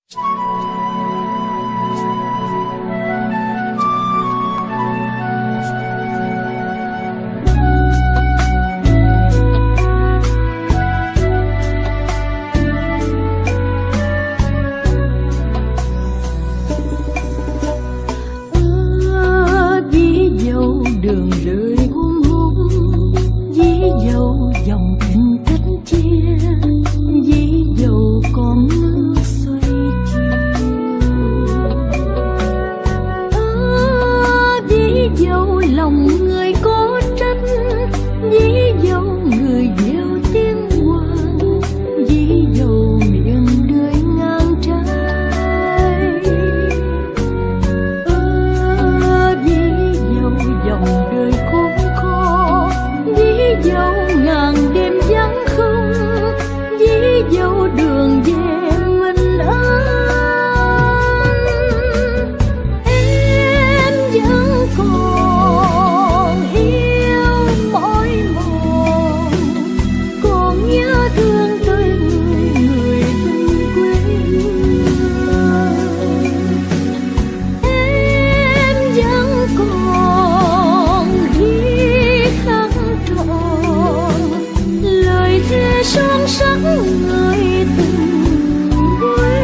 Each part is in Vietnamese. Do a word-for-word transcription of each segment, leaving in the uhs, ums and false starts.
Đường đời hung hút dí dầu dòng tình cách chia, dí dầu con nước xoay chiều. À, dí dầu lòng người có trách, dí dầu người gieo tiếng hoàng, dí dầu miệng đời ngang trái. À, dí dầu dòng đời khốn khó, dí dầu ngàn đêm vắng không, dí dầu đường về mình an. Em vẫn còn yêu mỏi mòn, còn nhớ thương tới người người tình quê hương. Em vẫn còn lời thề son sắc người từng quê.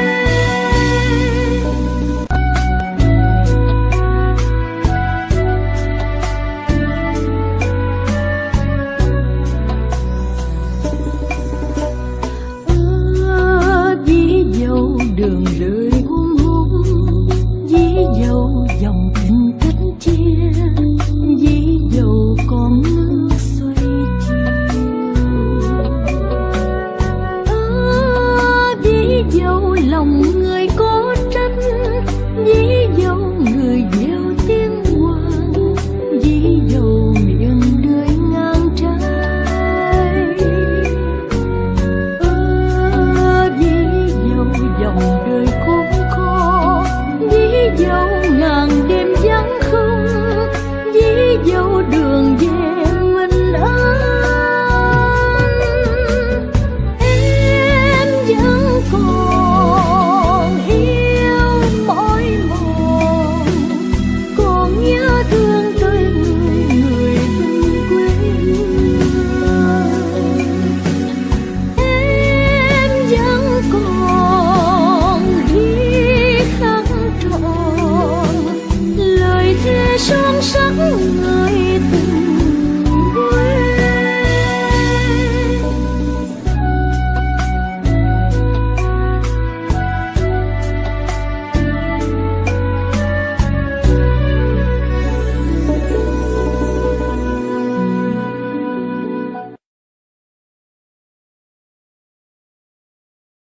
À, dí dầu đường đời hung hút, dí dầu dòng tình cách chia, dí dầu con nước xoay chiều. À, dí dầu lòng